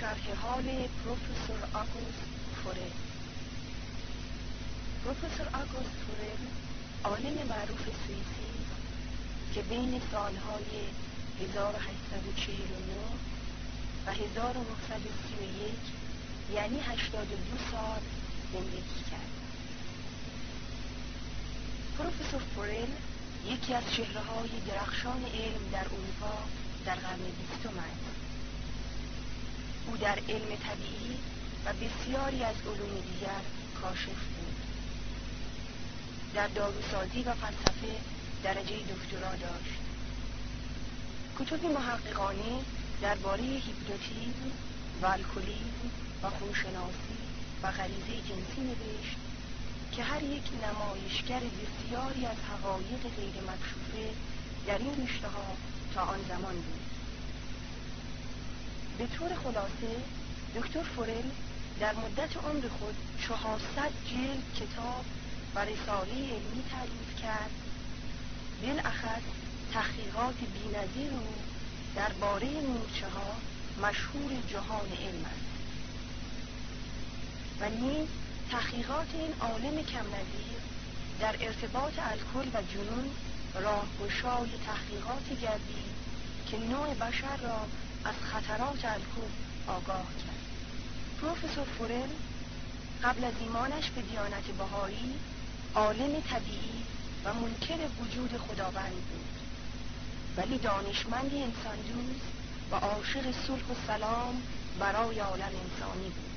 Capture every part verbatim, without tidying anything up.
شرح حال پروفسور آگوست فورل. پروفسور آگوست فورل عالم معروف سوئیسی که بین سالهای هزار و هشتصد و چهل و نه و هزار و نهصد و سی و یک یعنی هشتاد و دو سال زندگی کرد. پروفسور فورل یکی از چهره‌های درخشان علم در اروپا در قرن بیستم است. او در علم طبیعی و بسیاری از علوم دیگر کاشف بود. در داروسازی و فلسفه درجه دکترا داشت. کتب محققانه درباره هیپنوتیزم و الکلیسم و خونشناسی و غریزه جنسی نوشت که هر یک نمایشگر بسیاری از حقایق غیر مکشوفه در این رشته‌ها تا آن زمان بود. به طور خلاصه دکتر فورل در مدت عمر خود چهارصد جلد کتاب و رساله علمی تألیف کرد. بالاخص تحقیقات بی‌نظیر او درباره مورچه‌ها مشهور جهان علم است و نیز تحقیقات این عالم کم نظیر در ارتباط الکل و جنون راهگشای تحقیقاتی گردید که نوع بشر را از خطرات الکل آگاه کرد. پروفسور فورل قبل از ایمانش به دیانت بهایی عالم طبیعی و منکر وجود خداوند بود، ولی دانشمندی انسان دوست و عاشق صلح و سلام برای عالم انسانی بود.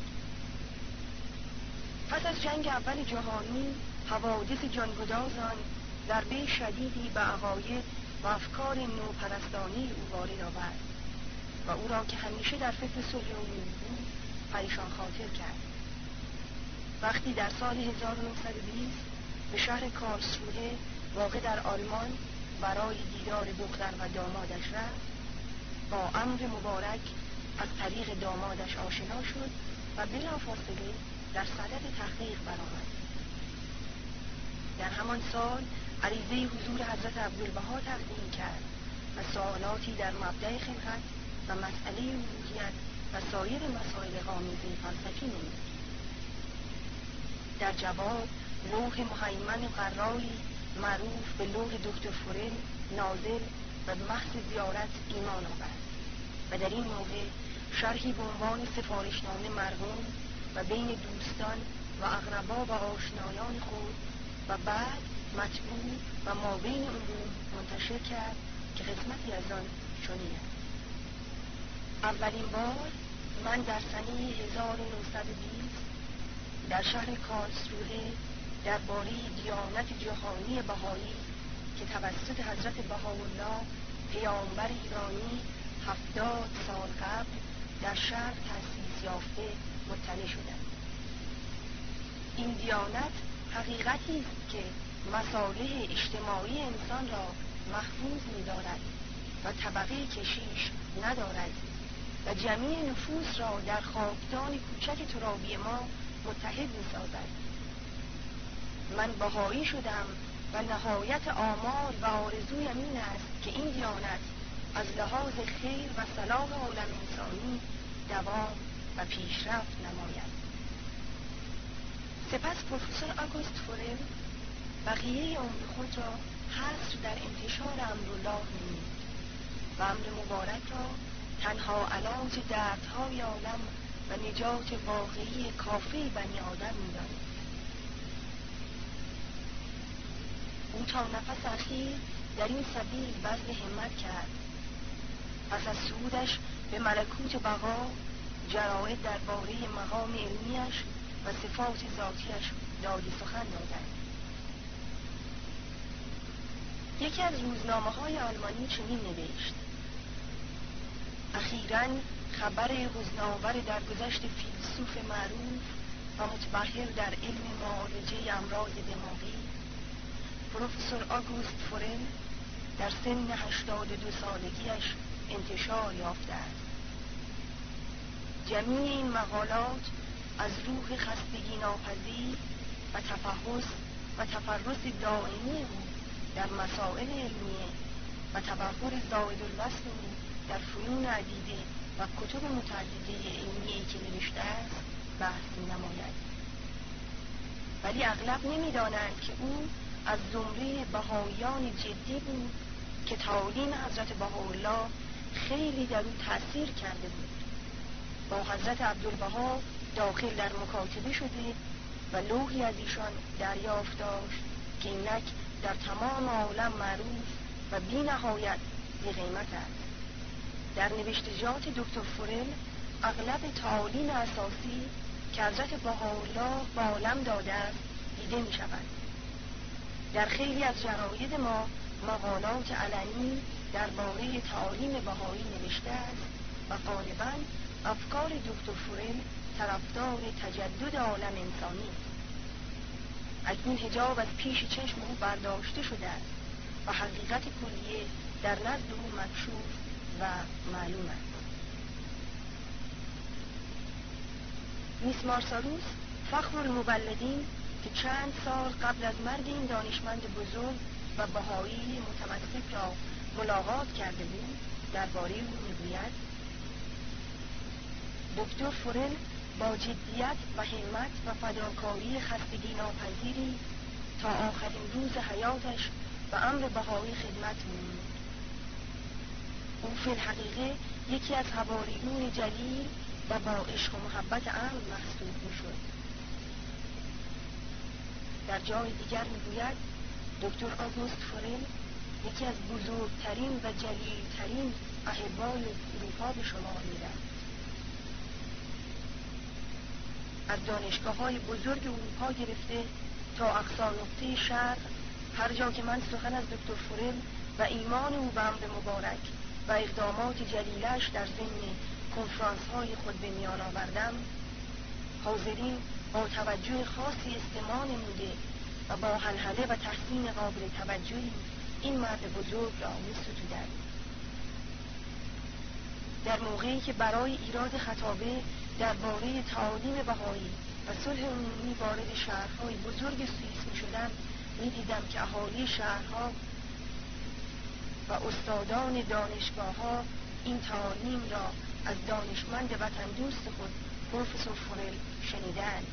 پس از جنگ اول جهانی حوادث جانگداز آن ضربه شدیدی به عقاید و افکار نوپرستانه او وارد آورد و او را که همیشه در فکر صلح عمومی بود پریشان خاطر کرد. وقتی در سال هزار و نهصد و بیست به شهر کارلسروه واقع در آلمان برای دیدار دختر و دامادش رفت، با امر مبارک از طریق دامادش آشنا شد و بلافاصله در صدد تحقیق برآمد. در همان سال عریضه حضور حضرت عبدالبها تقدیم کرد و سوالاتی در مبدأ خلقت و مسئله الوهیت و سایر مسائل غامضه فلسفی نمود. در جواب لوح مهیمن قرایی معروف به لوح دکتر فورل نازل و به محض زیارت ایمان آورد و در این موقع شرحی به عنوان سفارشنامه مرقوم و بین دوستان و اقربا و آشنایان خود و بعد مطبوع و مابین علوم منتشر کرد که قسمتی از آن چنین است. اولین بار من در سنه هزار و نهصد و بیست در شهر کارلسروه درباره دیانت جهانی بهایی که توسط حضرت بهاءالله پیامبر ایرانی هفتاد سال قبل در شهر تأسیس یافته مطلع شدم. این دیانت حقیقتی است که مصالح اجتماعی انسان را محفوظ می‌دارد و طبقه کشیش ندارد و جمیع نفوس را در خاکدان کوچک ترابی ما متحد می‌سازد. من بهایی شدم و نهایت آمال و آرزویم این است که این دیانت از لحاظ خیر و صلاح عالم انسانی دوام و پیشرفت نماید. سپس پروفسور آگوست فورل بقیه عمر خود را حصر در انتشار امرالله نمود و امر مبارک را تنها علاج دردهای عالم و نجات واقعی کافه بنی آدم می‌دانست. او تا نفس اخیر در این سبیل بذل همت کرد. پس از صعودش به ملکوت بقا جرائد درباره مقام علمیش و صفات ذاتیش داد سخن دادند. یکی از روزنامه‌های آلمانی چنین نوشت: اخیراً خبر حزن‌آور درگذشت فیلسوف معروف و متبحر در علم معالجه امراض دماغی پروفسور آگوست فورل در سن هشتاد و دو سالگیش انتشار یافته است. جمیع این مقالات از روح خستگی ناپذیر و تفحص و تفرس دائمی او در مسائل علمیه و تبحر زائد الوصف او در فنون عدیده و کتب متعدده علمیه‌ای که نوشته است بحث می‌نماید. ولی اغلب نمی‌دانند که او از زمره بهائیان جدی بود که تعالیم حضرت بهاءالله خیلی در او تأثیر کرده بود. با حضرت عبدالبها داخل در مکاتبه شده و لوحی از ایشان دریافت داشت که اینک در تمام عالم معروف و بی نهایت بی قیمت است. در نوشتجات دکتر فورل اغلب تعالیم اساسی که حضرت بهاءالله به عالم داده است دیده می شود. در خیلی از جراید ما مقالات علنی درباره تعالیم بهایی نوشته است و غالباً افکار دکتر فورل طرفدار تجدد عالم انسانی. اکنون حجاب از پیش چشم او برداشته شده است و حقیقت کلیه در نزد او مکشوف و معلوم است. میس مارساروس فخر المبلدین که چند سال قبل از مرگ این دانشمند بزرگ و بهایی متمسک را ملاقات کرده بود درباره او میگوید: دکتر فورل با جدیت و همت و فداکاری خستگی ناپذیری تا آخرین روز حیاتش به امر بهایی خدمت نمود. او فی الحقیقه یکی از حواریون جلیل و با عشق و محبت عام محسوب میشد. در جای دیگر میگوید دکتر آگوست فورل یکی از بزرگترین و جلیلترین احبای اروپا به شمار می‌رفت. از دانشگاه‌های بزرگ اروپا گرفته تا اقصی نقطه شرق، هر جا که من سخن از دکتر فورل و ایمان او به امر مبارک و اقدامات جلیلش در ضمن کنفرانس‌های خود به میان آوردم، حاضرین با توجه خاصی استماع نموده و با هلهله و تحسین قابل توجهی این مرد بزرگ را می‌ستودند. در موقعی که برای ایراد خطابه درباره تعالیم بهایی و صلح عمومی وارد شهرهای بزرگ سوئیس می‌شدم، می‌دیدم که اهالی شهرها و استادان دانشگاه‌ها این تعالیم را از دانشمند وطن دوست خود پروفسور فورل شنیدند.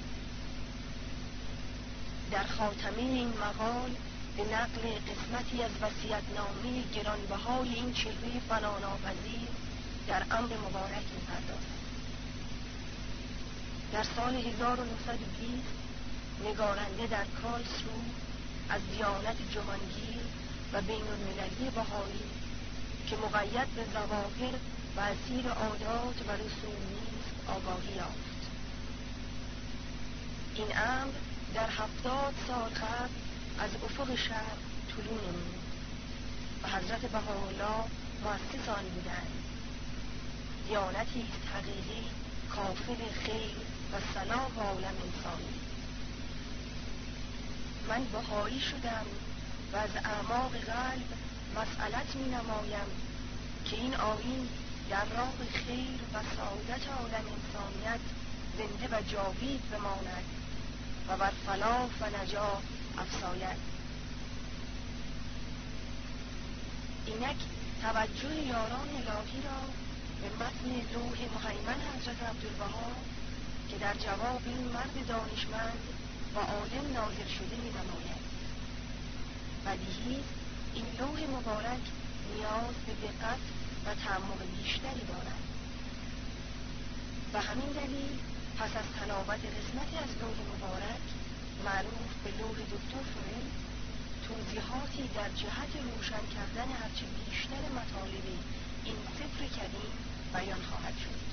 در خاتمه این مقال به نقل قسمتی از وصیت‌نامه گرانبهای این چهره فناناپذیر در امر مبارک می‌پردازم. در سال هزار و نهصد و بیست نگارنده در کارلسرو از دیانت جهانگیر و بین المللی بهایی که مقید به ظواهر و اسیر عادات و رسوم نیست آگاهی یافت. این امر در هفتاد سال قبل از افق شرق طلوع نمود و حضرت بهاءالله مؤسس آن بودند. دیانتی است حقیقی کافل خیر و صلاح عالم انسانی. من بهایی شدم و از اعماق قلب مسئلت می نمایم که این آیین در راه خیر و سعادت عالم انسانیت زنده و جاوید بماند و بر فلاح و نجاح افزاید. اینک توجه یاران الهی را به متن لوح مهیمن حضرت عبدالبها که در جواب این مرد دانشمند و عالم نازل شده می نماید. بدیهی این لوح مبارک نیاز به دقت و تعمق بیشتری دارد. به همین دلیل پس از تلاوت قسمتی از لوح مبارک معروف به لوح دکتر فورل، توضیحاتی در جهت روشن کردن هرچه بیشتر مطالب این سفر کریم بیان خواهد شد.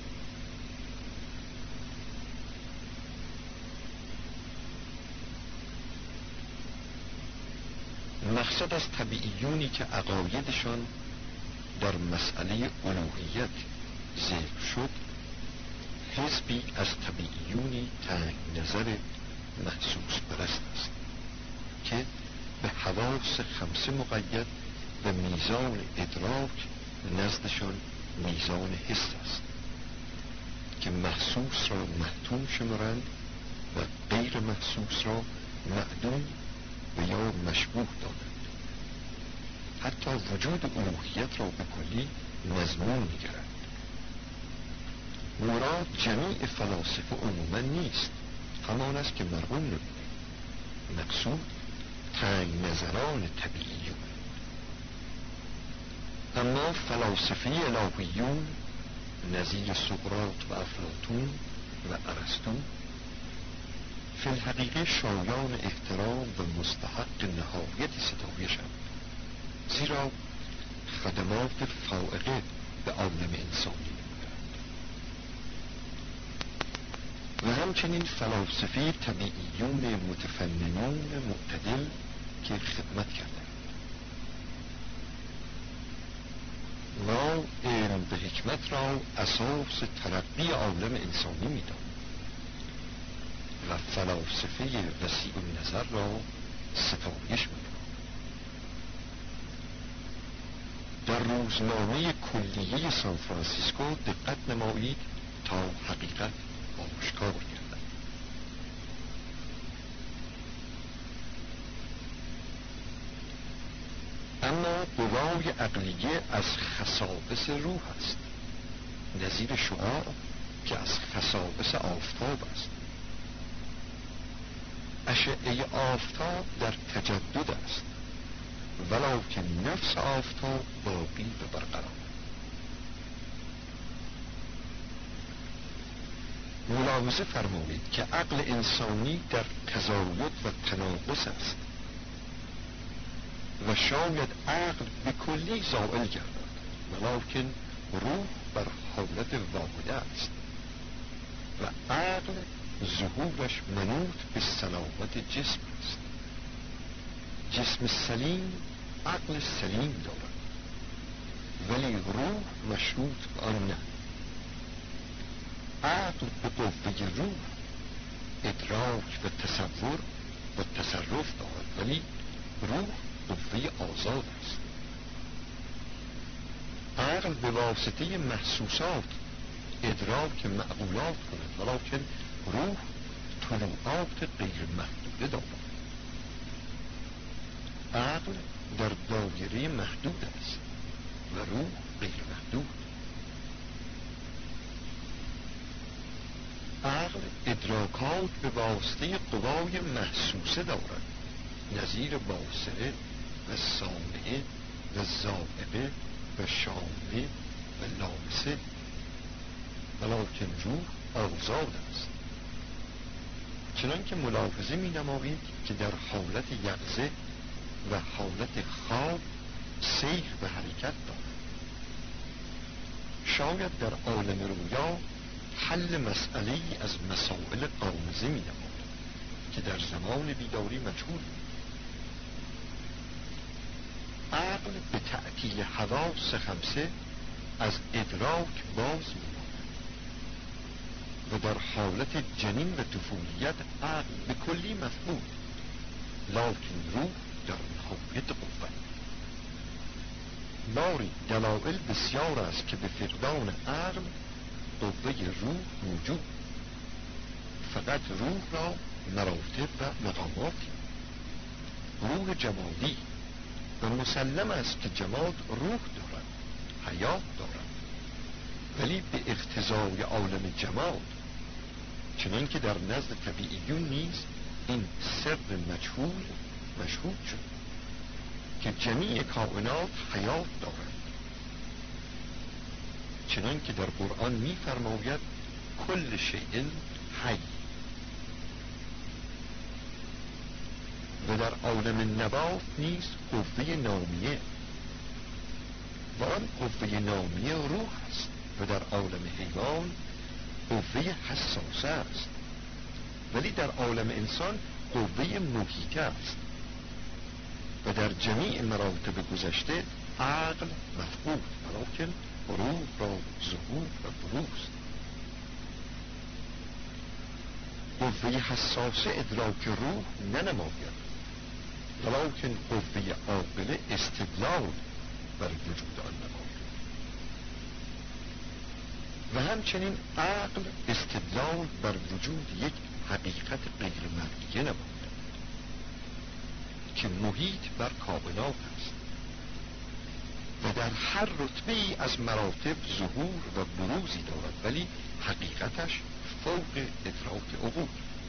مقصد از طبیعیونی که عقایدشان در مسئله الوهیت ذکر شد، حزبی از طبیعیونی تنگ نظر محسوس پرست است که به حواس خمسه مقید و میزان ادراک نزدشان میزان حس است که محسوس را محتوم شمارند و غیر محسوس را معدوم و یا مشبوه دانند. حتی وجود الوهیت را به کلی مضمون می‌گیرند. مراد جمیع فلاسفه عموما نیست، همان است که مرحوم نمود. مقصود تنگ نظران طبیعیون. اما فلاسفه الهیون نظیر سقراط و افلاطون و ارسطو فی الحقیقه شایان احترام و مستحق نهایت ستایشند، زیرا خدمات فائقه به عالم انسانی نمودند. و همچنین فلاسفه طبیعیون متفننون معتدل که خدمت کردند. ما علم به حکمت را اساس ترقی عالم انسانی می‌دانیم و فلاسفه وسیع النظر را ستایش می‌کنیم. در روزنامه کلیه سان فرانسیسکو دقت نمایید تا حقیقت آشکار گردد. اما قوای عقلیه از خصائص روح است، نظیر شعاع که از خصائص آفتاب است. اشعه آفتاب در تجدد است، ولکن نفس آفتاب باقی و برقرار. ملاحظه فرمایید که عقل انسانی در تزاید و تناقض است و شاید عقل به کلی زائل گردد، ولکن روح بر حالت واحده است و عقل ظهورش منوط به سلامت جسم است. جسم سلیم عقل سلیم دارد، ولی روح مشروط به آن نه. عقل به قوه روح ادراک و تصور و تصرف دارد، ولی روح قوه آزاد است. عقل به واسطه محسوسات ادراک معقولات کند، ولکن روح طلوعات غیر محدوده دارد. عقل در دایره محدود است و روح غیر محدود. عقل ادراکات به واسطه قوای محسوسه دارد، نظیر باصره و سامعه و ذائقه و شامه و لامسه، ولکن روح آزاد است. چنان که ملاحظه می نمایید که در حالت یقظه و حالت خواب سیر و حرکت دارد. شاید در عالم رویا حل مسئله ای از مسائل غامضه می نماید که در زمان بیداری مجهول بود. عقل به تعطیل حواس خمسه از ادراک باز می ماند و در حالت جنین و طفولیت عقل به کلی مفقود، لکن روح در نهایت قوت. باری دلائل بسیار است که به فقدان عقل قوه روح موجود، فقط روح را مراتب و مقاماتی. روح جمادی و مسلم است که جماد روح دارد، حیات دارد، ولی به اقتضای عالم جماد، چنان که در نزد طبیعیون نیز این سر مجهول مشهود شد که جمیع کائنات حیات دارد، چنان که در قرآن می فرماید کل شیء حی. و در عالم نبات نیز قوه نامیه و آن قوه نامیه روح است، و در عالم حیوان قوه حساسه است، ولی در عالم انسان قوه محیطه است. و در جمیع مراتب گذشته عقل مفقود، ولکن روح را ظهور و بروز. قوه حساسه ادراک روح ننماید، ولکن قوه عاقله استدلال بر وجود آن نماید. و همچنین عقل استدلال بر وجود یک حقیقت غیر مرئیه نماید که محیط بر کائنات است. و در هر رتبه ای از مراتب ظهور و بروزی دارد، ولی حقیقتش فوق ادراک عقول.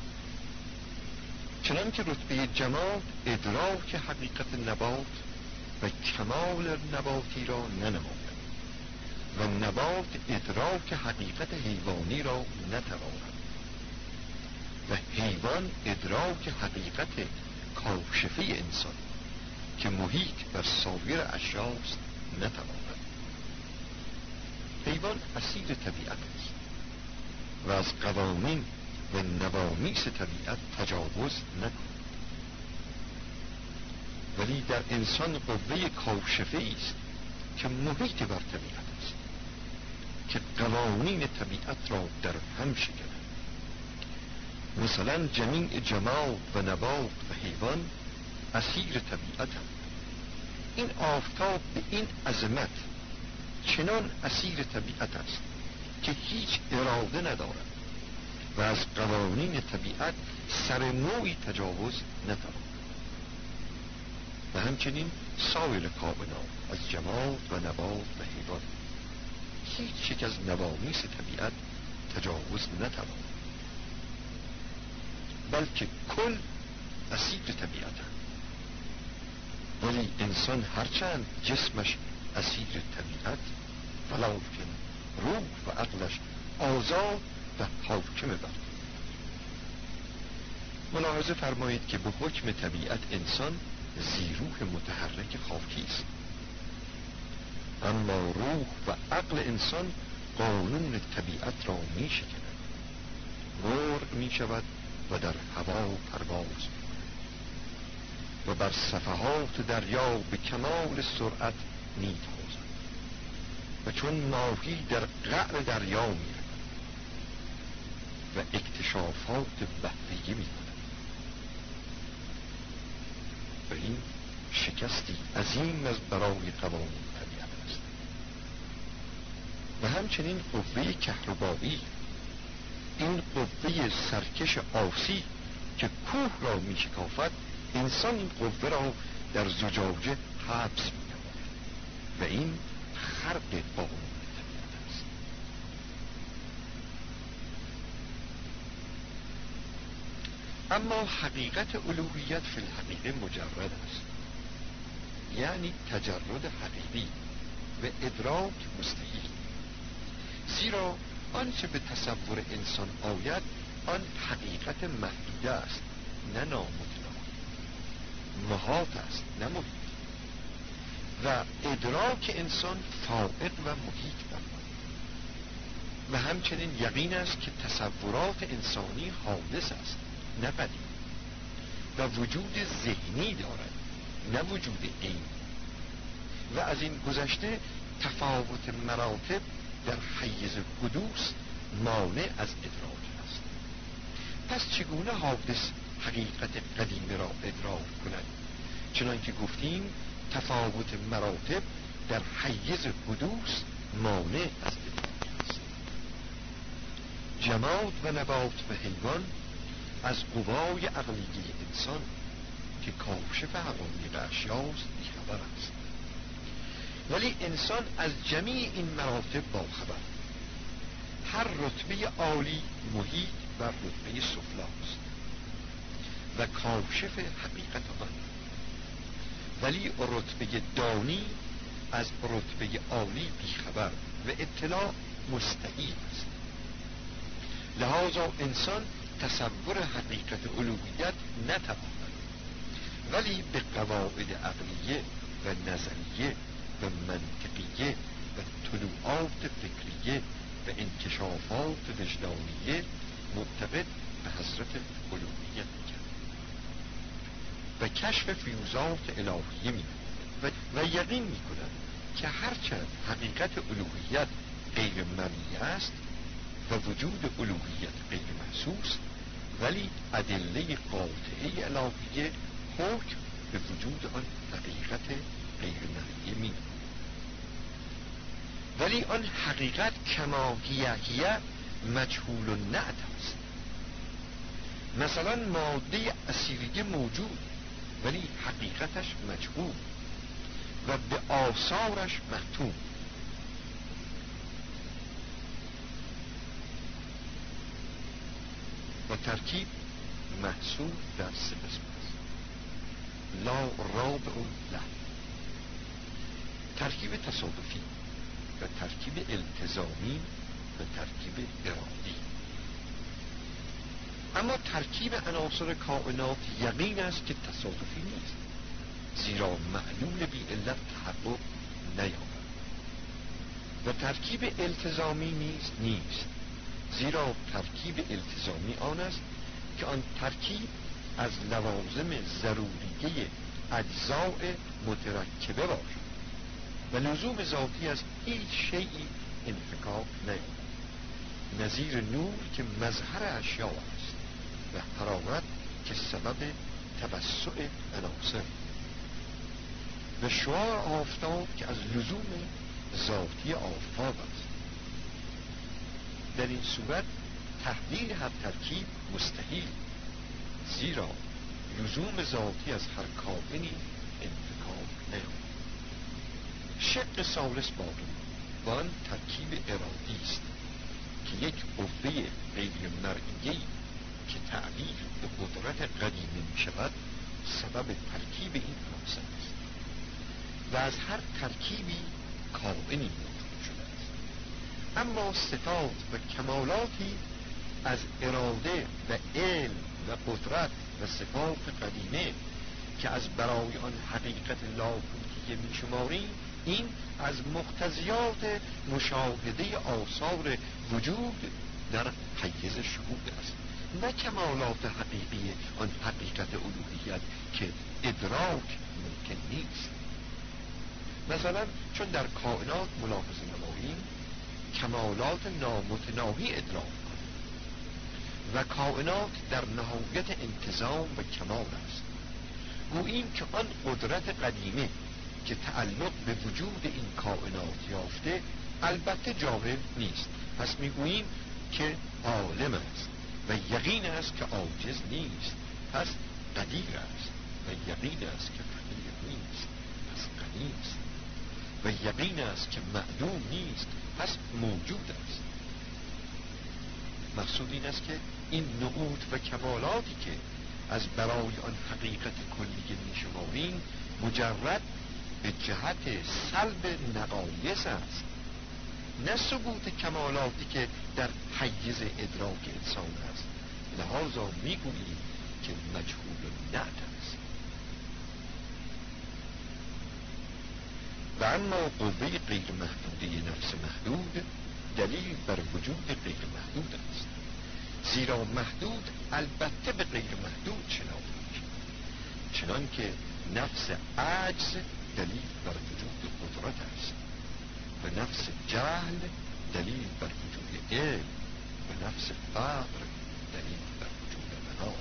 چنان که رتبه جماد ادراک حقیقت نبات و کمال نباتی را ننماید و نبات ادراک حقیقت حیوانی را نتواند و حیوان ادراک حقیقت کاشفه انسان که محیط بر سایر اشیاست نتواند. حیوان اسیر طبیعت است و از قوانین و نوامیس طبیعت تجاوز نکند، ولی در انسان قوه کاشفه است که محیط بر طبیعت است که قوانین طبیعت را در هم شکند. مثلا جمیع جماد و نبات و حیوان اسیر طبیعتند. این آفتاب به این عظمت چنان اسیر طبیعت است که هیچ اراده ندارد و از قوانین طبیعت سر موی تجاوز نتواند. و همچنین سایر کائنات از جماد و نبات و حیوان هیچ یک از نوامیس طبیعت تجاوز نتواند، بلکه کل اسیر طبیعتند. ولی انسان هرچند جسمش اسیر طبیعت، ولکن روح و عقلش آزاد و حاکم بر. ملاحظه فرمایید که به حکم طبیعت انسان زیروح متحرک خاکی است، اما روح و عقل انسان قانون طبیعت را می شکند. مرغ می شود و در هوا پرواز می و بر صفحات دریا به کمال سرعت می تازد و چون ماهی در قعر دریا می رود و اکتشافات بحریه می کند. و این شکستی عظیم از برای قوانین طبیعت است. و همچنین قوه کهربایی، این قوه سرکش آسی که کوه را می شکافد، انسان این قوه را در زجاجه حبس می نماید و این خرق قانون طبیعت است. اما حقیقت الوهیت فی الحقیقه مجرد است، یعنی تجرد حقیقی و ادراک مستحیل، زیرا آنچه به تصور انسان آید آن حقیقت محدوده است نه نامطلق، محاط است نه محیط، و ادراک انسان فائق و محیط برد. و همچنین یقین است که تصورات انسانی حادث است نه قدیم و وجود ذهنی دارد نه وجود عینی، و از این گذشته تفاوت مراتب در حیز حدوث مانع از ادراک است. پس چگونه حادث حقیقت قدیم را ادراک کند؟ چنان که گفتیم تفاوت مراتب در حیز حدوث مانع از ادراک است. جماد و نبات و حیوان از قوای عقلیه انسان که کاشف حقایق اشیاست بیخبر است، ولی انسان از جمیع این مراتب باخبر. هر رتبه عالی محیط و رتبه سفلاست و کاشف حقیقت آن، ولی رتبه دانی از رتبه عالی بیخبر و اطلاع مستحیل است. لذا انسان تصور حقیقت الوهیت نتواند، ولی به قواعد عقلیه و نظریه و منطقیه و طلوعات فکریه و انکشافات وجدانیه معتقد به حضرت الوهیت می‌کرد و کشف فیوزات الهیه می و, و یقین می کند که هرچند حقیقت الوهیت غیر مرئی است و وجود الوهیت غیر محسوس، ولی ادله قاطعه الهیه حکم به وجود آن حقیقت غیر مرئی می کند. ولی آن حقیقت کما هیه هیه مجهول و نعت است. مثلا ماده اسیریه موجود ولی حقیقتش مجهول و به آثارش محتوم. و ترکیب محصول در سه قسم است. لا رابع له، ترکیب تصادفی و ترکیب التزامی و ترکیب ارادی. اما ترکیب عناصر کائنات یقین است که تصادفی نیست، زیرا معلول بی علت تحقق نیابد. و ترکیب التزامی نیز نیست، زیرا ترکیب التزامی آن است که آن ترکیب از لوازم ضروریه اجزاء مترکبه باشد و لزوم ذاتی از هیچ شیئی انفکاک نیابد، نظیر نور که مظهر اشیاء است و حرارت که سبب توسع عناصر و شعاع آفتاب که از لزوم ذاتی آفتاب است. در این صورت تحلیل هر ترکیب مستحیل، زیرا لزوم ذاتی از هر کائنی انفکاک نیابد. شق ثالث باقی و آن ترکیب ارادی است که یک قوه غیر مرئی که تعبیر به قدرت قدیمه می شود سبب ترکیب این عناصر است و از هر ترکیبی کائنی موجود شده است. اما صفات و کمالاتی از اراده و علم و قدرت و صفات قدیمه که از برای آن حقیقت لاهوتیه می شماریم، این از مقتضیات مشاهده آثار وجود در حیز شهود است، نه کمالات حقیقی آن حقیقت الوهیت که ادراک ممکن نیست. مثلا چون در کائنات ملاحظه نماییم کمالات نامتناهی ادراک کنیم و کائنات در نهایت انتظام و کمال است، گوییم که آن قدرت قدیمه که تعلق به وجود این کائنات یافته البته جاهل نیست، پس میگوییم که عالم است و یقین است که عاجز نیست، پس قدیر است و یقین است که فقیر نیست، پس غنی است و یقین است که معدوم نیست، پس موجود است. مقصود این است که این نعوت و کمالاتی که از برای آن حقیقت کلیه میشماریم مجرد به جهت سلب نقایص است، نه ثبوت کمالاتی که در حیز ادراک انسان است. لذا میگوییم که مجهول نعت است. و اما قوه غیر محدوده نفس محدود دلیل بر وجود غیر محدود است، زیرا محدود البته به غیر محدود شناخته می‌شود، چنان که نفس عجز دلیل بر وجود قدرت است و نفس جهل دلیل بر وجود علم و نفس فقر دلیل بر وجود غنا.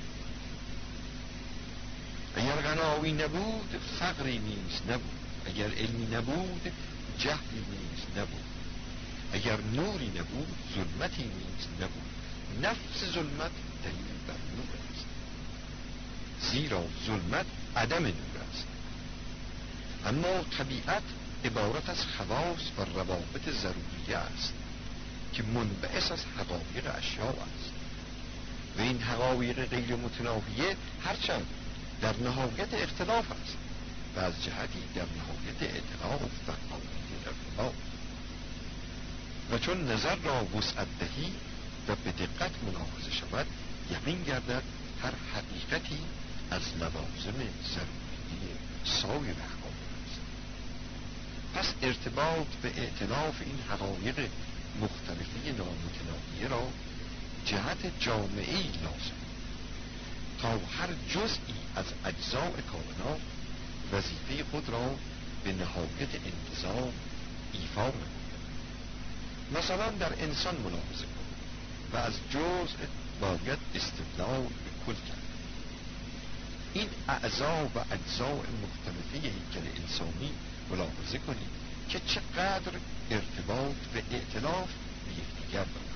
اگر غنایی نبود فقری نیز نبود، اگر علمی نبود جهلی نیز نبود، اگر نوری نبود ظلمتی نیز نبود. نفس ظلمت دلیل بر نور است، زیرا ظلمت عدم نور است. اما طبیعت عبارت از خواص و روابط ضروریه است که منبعث از حقایق اشیاء است و این حقایق غیر متناهیه هرچند در نهایت اختلاف است و از جهتی در نهایت ائتلاف و قابلیت ارتباط. و چون نظر را وسعت دهی و به دقت ملاحظه شود یقین گردد هر حقیقتی از لوازم ضروری سایر حقایق است. پس ارتباط به ائتلاف این حقایق مختلفی نامتناهیه را جهت جامعی لازم تا هر جزئی از اجزاء کائنات وظیفه خود را به نهایت انتظام ایفا نماید. مثلا در انسان ملاحظه کن و از جزء باید استدلال به کل کرد. این اعضا و اجزاء مختلفه هیکل انسانی ملاحظه کنید که چقدر ارتباط و ائتلاف به یکدیگر دارند.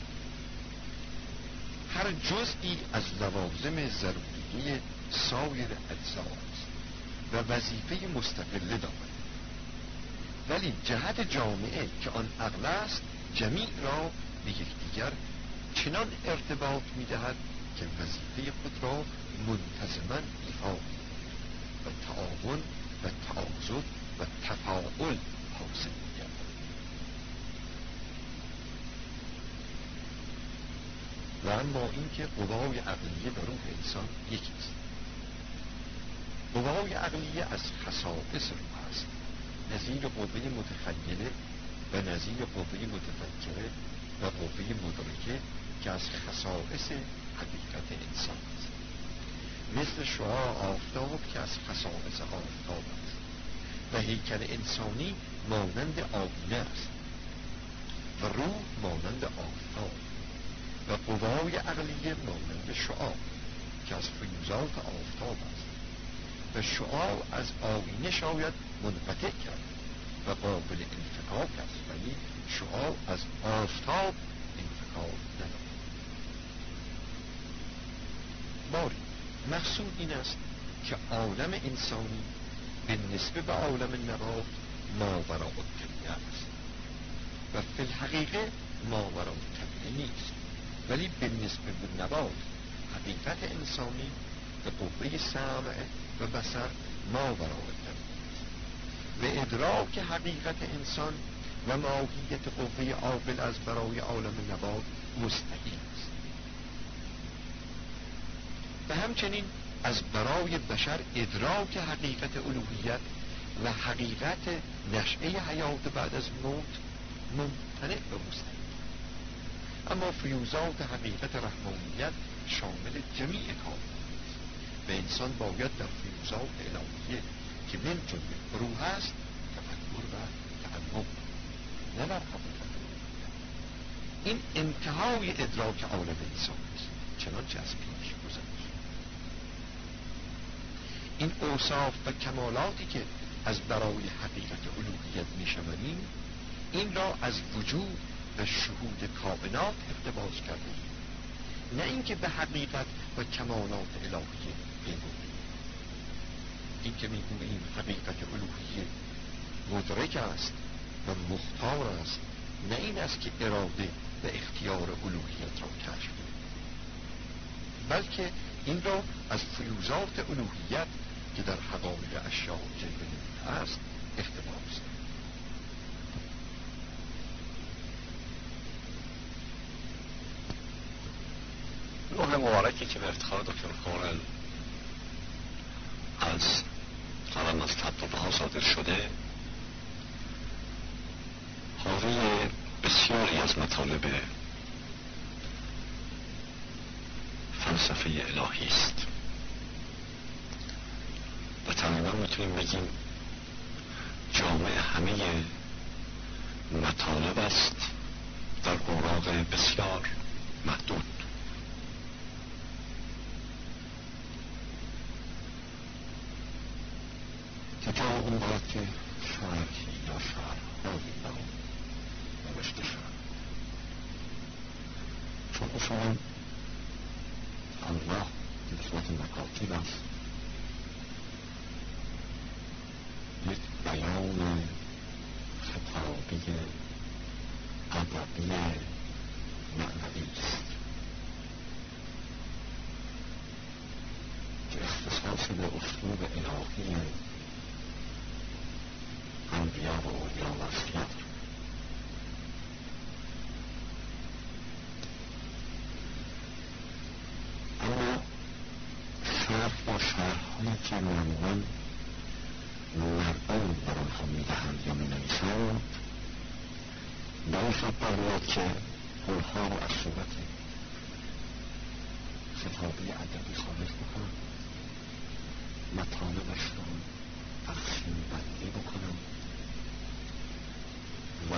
هر جزئی از لوازم ضروری سایر اجزا است و وظیفه مستقله دارد، ولی جهت جامعه که آن عقل است جمیع را به یکدیگر چنان ارتباط می‌دهد که وظیفه خود را منتظماً ایفا و تعاون و تعاضد و تفاعل حاصل می‌گردد. و اما اینکه قوای عقلیه و روح انسان یکیست. قوای عقلیه از خصائص روح است، نظیر قوه متخیله و نظیر قوه متفکره و قوه مدرکه که از خصائص حقیقت انسان است. مثل شعاع آفتاب که از خصائص آفتاب است و هیکل انسانی مانند آینه است و روح مانند آفتاب و قوای عقلیه مانند شعاع که از فیوزات آفتاب است و شعاع از آینه شاید منقطع کرد و قابل انفکاک است، ولی شعاع از آفتاب انفکاک ندارد. باری مقصود این است که عالم انسانی به نسبت به عالم نبات ماوراء الطبیعه است و فی الحقیقه ماوراء الطبیعه نیست، ولی به نسبت به نبات حقیقت انسانی به قوه سمع و بصر ماوراء الطبیعه و ادراک حقیقت انسان و ماهیت قوه عاقل از برای عالم نبات مستحیل است. و همچنین از برای بشر ادراک حقیقت الوهیت و حقیقت نشأه حیات بعد از موت ممتنع و مستحیل. اما فیوزات حقیقت رحمانیت شامل جمیع کائنات و انسان باید در فیوزات الهیه که من جمله روح است تفکر و تعمق، نه در حقیقت الوهیت. این انتهای ادراک عالم انسان است، چنانچه از پیش گذشت. این اوصاف و کمالاتی که از برای حقیقت الوهیت میشمریم، این را از وجود و شهود کائنات اقتباس کرده ایم، نه اینکه به حقیقت و کمالات الهیه پیگوییم. این که میگوییم حقیقت الوهیه مدرک است و مختار است، نه این است که اراده و اختیار الوهیت را کشف کنیم، بلکه این را از فیوزات الوهیت که در حقایق اشیاء جلوه نموده است اقتباس کنیم. لوح مبارکی که به افتخار دکتر فورل از قلم از تبدیل ها صادر شده، حاوی بسیاری از مطالب فلسفه الهی است و تقریبا میتونیم بگیم جامع همه مطالب است در اوراق بسیار محدود. کتاب اون باید که شرحی یا شرحهایی را نوشته شد، چون اصولا الله به صورت مکاتب است، یک بیان خطابی ادبی معنوی است که اختصاص به اسلوب الهی انبیا و اولیا و اصفیا دارد. اما شرح یا شرحهایی که معمولا مردم بر آنها میدهند یا مینویسند، به این خط برمیاد که اونها رو از صورت خطابی ادبی خارج بکنم، مطالبش رو تقسیم بندی بکنم و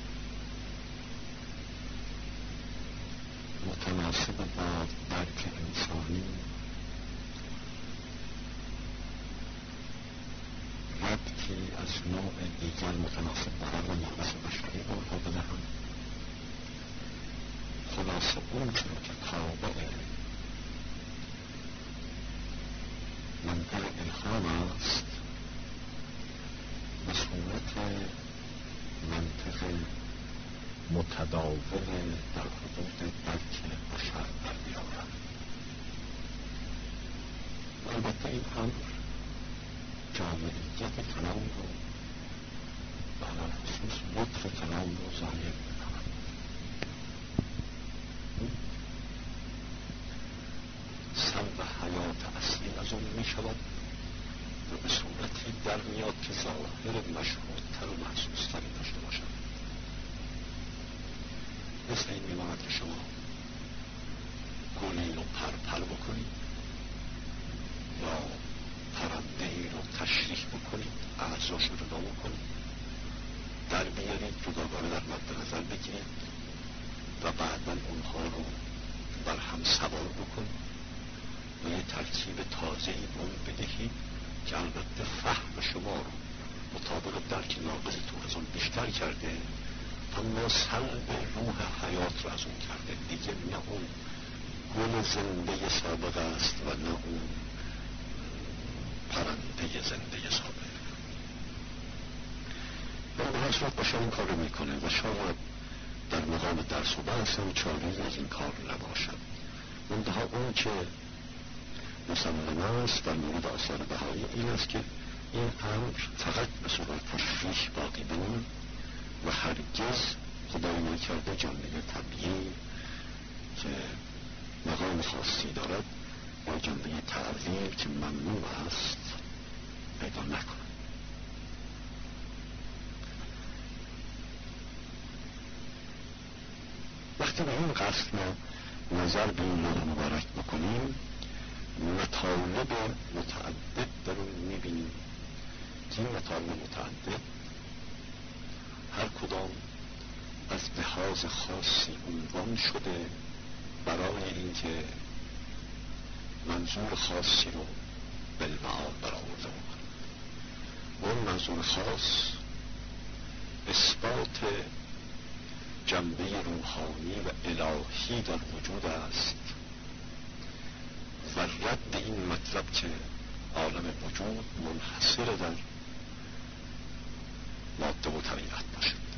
متناسب با درک انسانی ربطی از نوع دیگر متناسب با عقل ناقص بشری اونها بدهم. خلاصه اون چرا که تابع منطق الهام است منطق متداول در حدود درک بشر در بیاورد. البته این امر جامعیت کلام رو و علال خصوص لطف کلام رو ضایع می‌کند. سلب حیات اصلی از اون می‌شود و به صورتی در میاد که ظاهر مشهودتر و محسوستری داشته باشد. مثل این میماند که شما گلی رو پر پر بکنید یا پرنده‌ای رو تشریح بکنید، اعضاش رو نام کنید، در بیارید، جداگانه در مد نظر بگیرید و بعداً اونها رو بر هم سوار بکنید و یه ترکیب تازه‌ای اون بدهید که البته فهم شما رو مطابق درک ناقضتون از اون بیشتر کرده، اما سلب روح حیات رو از اون کرده. دیگه نه اون گل زنده سابق است و نه اون پرنده زنده سابق. من به هر صورت باشم این کار رو میکنه و شاید در مقام درس و بحث هم چاری از این کار نباشد. منتها اون که مسلم است در مورد آثار بهایی این است که این امر فقط به صورت تشریح باقی بماند و هرگز خدای نکرده جنبه طبیعی که مقام خاصی دارد یا جنبه تعظیم که ممنوع است پیدا نکند. وقتی به این قصد ما نظر به این لوح مبارک بکنیم، مطالب متعدد در اون میبینیم که این مطالب متعدد هر کدام از لحاظ خاصی عنوان شده برای اینکه منظور خاصی رو بالمعال برآورده بکنه. اون منظور خاص اثبات جنبه روحانی و الهی در وجود است و رد این مطلب که عالم وجود منحصر در ماده و طبیعت باشد.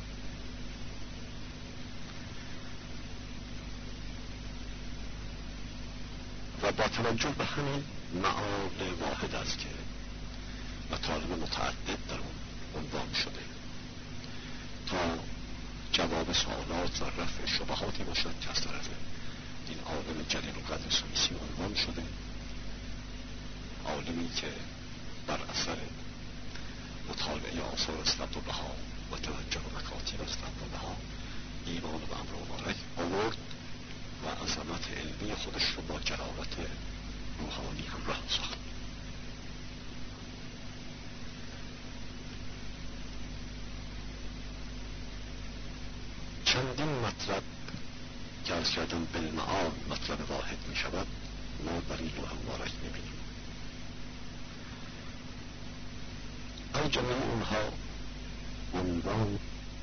و با توجه به همین معال واحد است که مطالب متعدد در اون عنوان شده تا جواب سوالات و رفع شبهاتی باشد که از طرف این عالم جلیل و قدر سوئیسی عنوان شده، عالمی که بر اثر مطالعه آثار اسفندالبها و توجه به مکاتیب اسفندالبها ایمان به امر مبارک آورد و عظمت علمی خودش رو با جلالت روحانی همراه ساخت. چندین مطلب که از کردن بالمعال مطلب واحد می شود ما در این لوح مبارک می بینیم. از جمله اونها عنوان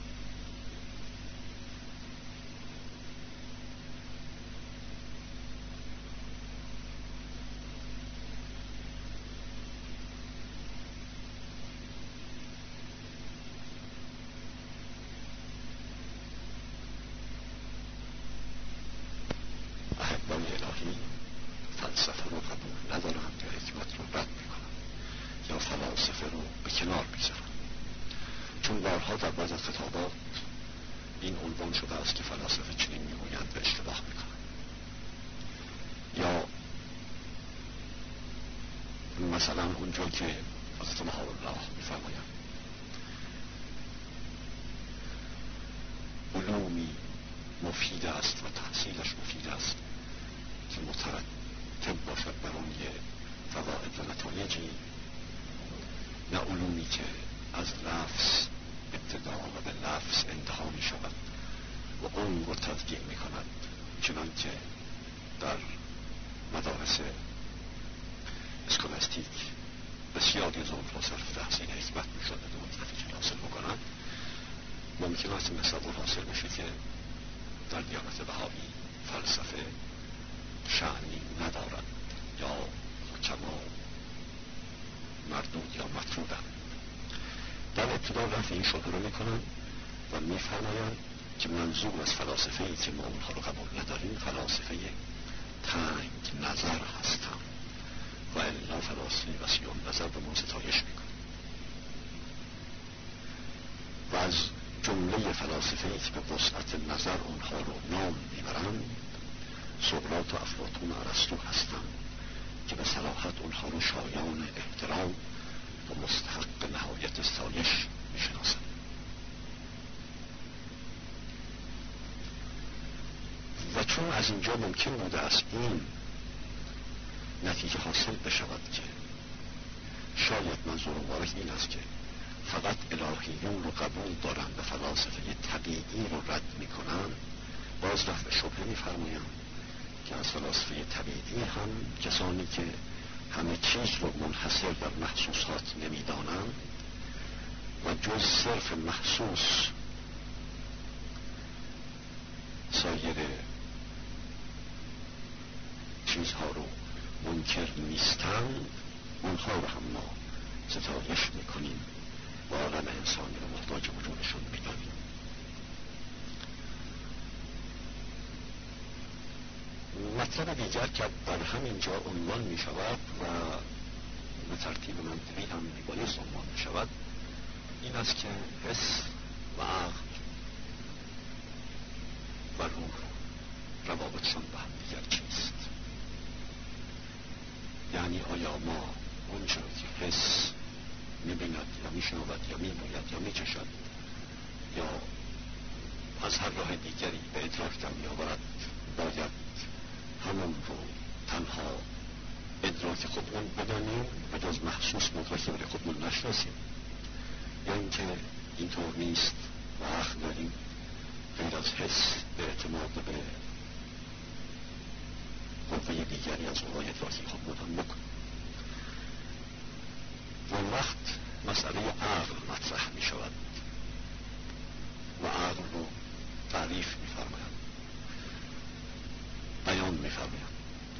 احبای الهی فلسفه رو قبول ندارند یا حکمت رو رد میکنند یا فلاسفه رو به کنار میذارند، چون بارها در بعض از خطابات این عنوان شده است که فلاسفه چنین میگویند و اشتباه میکنند. یا مثلا اونجا که حضرت بهاءالله میفرمایند علومی مفید است و تحصیلش مفید است که مترتب باشد بر اون یه فواید و نتایجی، نه علومی که از لفظ ابتدا و به لفظ انتها می شود و اون رو تدقیق می کند، چنان که در مدارس اسکولاستیک بسیاری از اونها صرف تحصیل حکمت می شود و نتیجه حاصل بکنند. ممکن است این تصور حاصل بشه که در دیانت بهایی فلسفه شأنی ندارد یا حکما مردود یا مطرودند. در ابتدا نفی این شبهه رو میکنن و میفرمایند که منظور از فلاسفه ای که ما اونها رو قبول نداریم فلاسفه تنگ نظر هستند و الا فلاسفه وسیع النظر به ما ستایش میکنن. و از جمله فلاسفه ای که به وسعت نظر اونها رو نام میبرند سقراط و افلاطون و ارسطو هستند که به صراحت اونها رو شایان احترام و مستحق نهایت ستایش میشناسند. و چون از اینجا ممکن بوده است این نتیجه حاصل بشود که شاید منظور مبارک این است که فقط الهیون رو قبول دارند و فلاسفه طبیعی رو رد میکنند، باز رفع شبهه میفرمایند که از فلاسفه طبیعی هم کسانی که همه چیز رو منحصر در محسوسات نمیدانند و جز صرف محسوس سایر چیزها رو منکر نیستند، اونها رو هم ما ستایش میکنیم و عالم انسانی رو محتاج وجودشون میدانیم. مطلب دیگر که در همینجا عنوان می شود و به ترتیب منطقی هم میبایست عنوان می شود این است که حس و عقل و روح روابطشان به هم دیگر چیست. یعنی آیا ما اون چرا که حس میبیند یا میشنود یا میبوید یا میچشد یا از هر راه دیگری به ادراک در میآورد باید همون رو تنها ادراک خودمون بدانیم و جز محسوس مدرکی برای خودمون نشناسیم، یا اینکه اینطور نیست و حق داریم غیر از حس به اعتماد به قوه دیگری از قوای ادراکی خودمون هم بکنیم. و وقت مسئله عقل مطرح می شود و عقل رو تعریف می فرماید، بیان می فرماید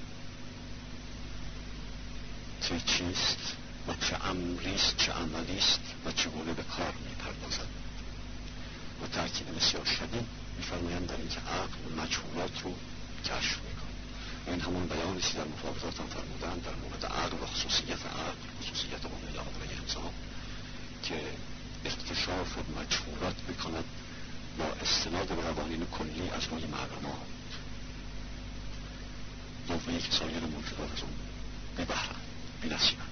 چه چیست و چه امریست چه عملیست و چگونه به کار می پردازد و تأکید بسیار شدید می فرمایند در اینکه عقل مجهولات رو کشف می کند. این همون بیانی که در مفاوضات هم فرمودند در مورد عقل و خصوصیت عقل، خصوصیت قابل عقل انسان که اکتشاف مجهولات میکند با استناد به قوانین کلی از روی معلومات، قوه‌ای که سایر موجودات از اون ببهرند بنصیبند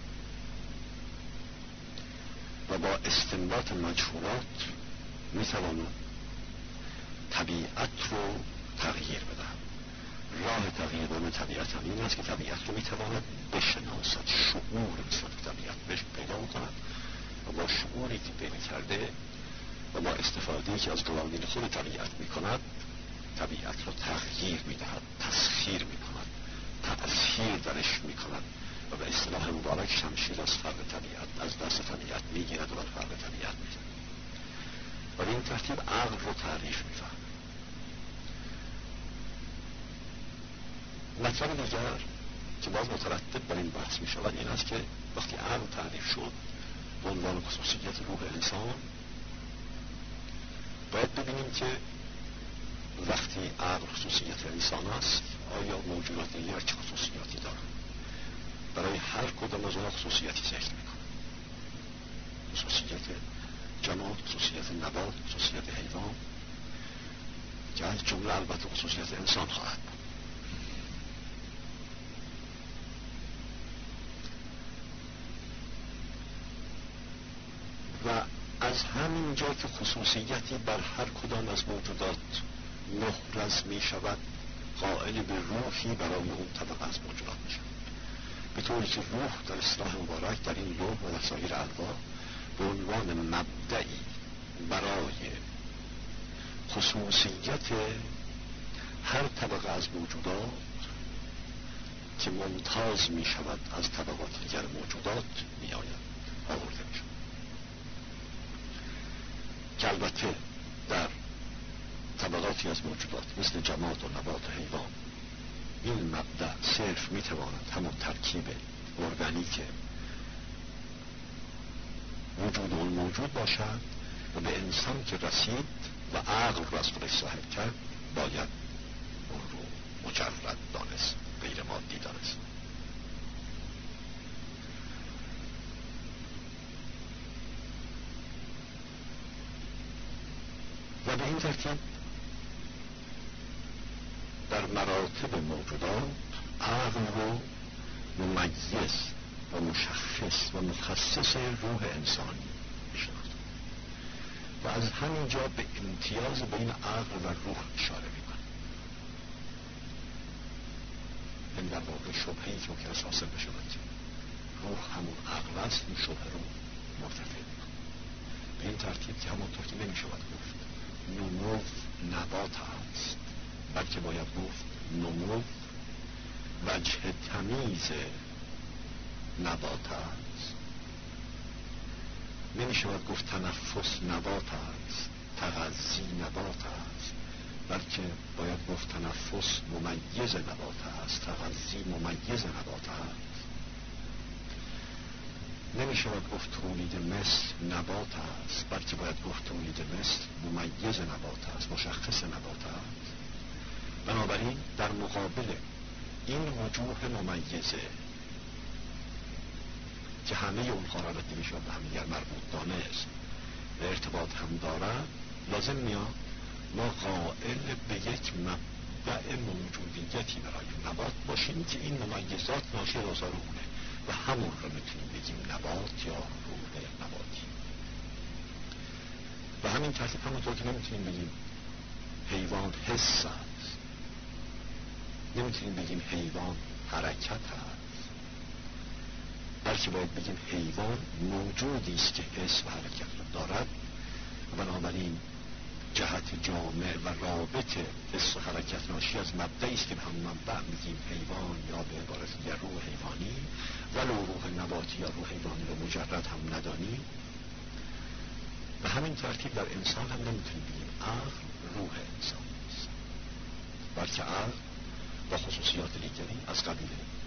و با استنباط مجهولات میتواند طبیعت رو تغییر بدهد. راه تغییر دادن طبیعت هم این است که طبیعت رو میتواند بشناسد، شعور نسبت به طبیعت بهش پیدا میکند و با شعوری که پیدا کرده و با استفاده که از قوانین خود طبیعت میکند طبیعت رو تغییر میدهد، تسخیر میکند، تأثیر درش میکند و به اصطلاح مبارک شمشیر از فرق طبیعت از دست طبیعت میگیرد و بر فرق طبیعت میزند و به این ترتیب عقل رو تعریف میفهمد. مطلب دیگر که باز مترتب بر این بحث می شود این است که وقتی عقل تعریف شد به عنوان خصوصیت روح انسان، باید ببینیم که وقتی عقل خصوصیت انسان است آیا موجودات دیگر چه خصوصیاتی دارند؟ برای هر کدام از آنها خصوصیتی ذکر می کند. خصوصیت جماد، خصوصیت نبات، خصوصیت حیوان که از جمله البته خصوصیت انسان خواهد بود. و از همین جا که خصوصیتی بر هر کدام از موجودات محرز می شود قائل به روحی برای اون طبقه از موجودات می شود، به طوری که روح در اصطلاح مبارک در این لوح و در سایر انواع به عنوان مبدئی برای خصوصیت هر طبقه از موجودات که ممتاز می شود از طبقات دیگر موجودات می آید آورده می شود که البته در طبقاتی از موجودات مثل جماد و نبات و حیوان این مبدأ صرف می تواند همون ترکیب ارگانیک وجود اون موجود باشد و به انسان که رسید و عقل رو از خودش ظاهر کرد باید اون رو مجرد دانست، غیر مادی دانست. و به این ترتیب در مراتب موجودات عقل رو ممیز و مشخص و مخصص روح انسانی می‌شناسد و از همینجا به امتیاز بین عقل و روح اشاره می‌کند. این در واقع شبهه‌ای که ممکن است حاصل بشود که روح همون عقل است، این شبهه رو مرتفع می‌کند. به این ترتیب که همونطور که نمی‌شود گفت نمو نبات است، بلکه باید گفت نمو وجه تمیز نبات است. نمی شود گفت تنفس نبات است، تغذی نبات است، بلکه باید گفت تنفس ممیز نبات است، تغذی ممیز نبات است. نمی شود گفت تولید مثل نبات است، بلکه باید گفت تولید مثل ممیز نبات است، مشخص نبات است. بنابراین در مقابل این وجوه ممیزه که همه اونها را البته میشود به همدیگر مربوط دانست و ارتباط هم دارد، لازم میاد ما قائل به یک مبدأ موجودیتی برای نبات باشیم که این ممیزات ناشی از آثار اونه و همون رو میتونیم بگیم نبات یا روح نباتی. و همین ترتیب همونطور که نمیتونیم بگیم حیوان حس است، نمیتونیم بگیم حیوان حرکت است، بلکه باید بگیم حیوان موجودی است که حس و حرکت را دارد و بنابراین جهت جامع و رابط حس و حرکت ناشی از مبدعی است که به همون مبدع میگیم حیوان یا به عبارت دیگر روح حیوانی، ولو روح نباتی یا روح حیوانی رو مجرد هم ندانیم. به همین ترتیب در انسان هم نمیتونیم بگیم عقل روح انسان است، بلکه عقل با خصوصیات دیگری از قبیل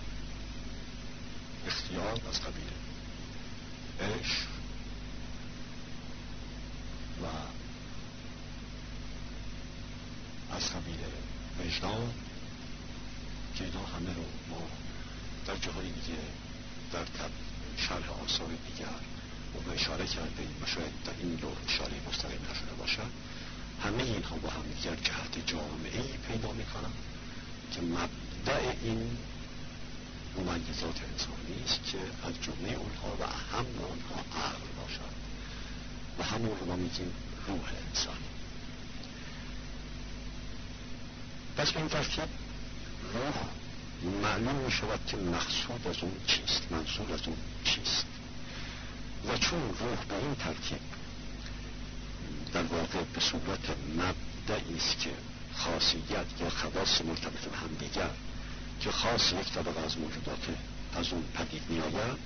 اختیار، از قبیل عشق و از قبیل وجدان که اینا همه رو ما در جاهای دیگه در شرح آثار دیگر و اشاره کردیم و شاید در این دور اشاره مستقیم نشده باشد. همه اینها با هم دیگر جهت جامعه‌ای پیدا میکنن که مبدأ این ممیزات انسانی است که از جمله اونها و اهم اونها عقل باشد و همون رو ما میگیم روح انسانی. پس به این ترتیب روح معلوم می شود که مقصود از اون چیست، منظور از اون چیست. و چون روح به این ترتیب در واقع به صورت مبدعی است که خاصیت یا خواص مرتبط به هم دیگر که خاص یک طبقه از موجودات از اون پدید می آید،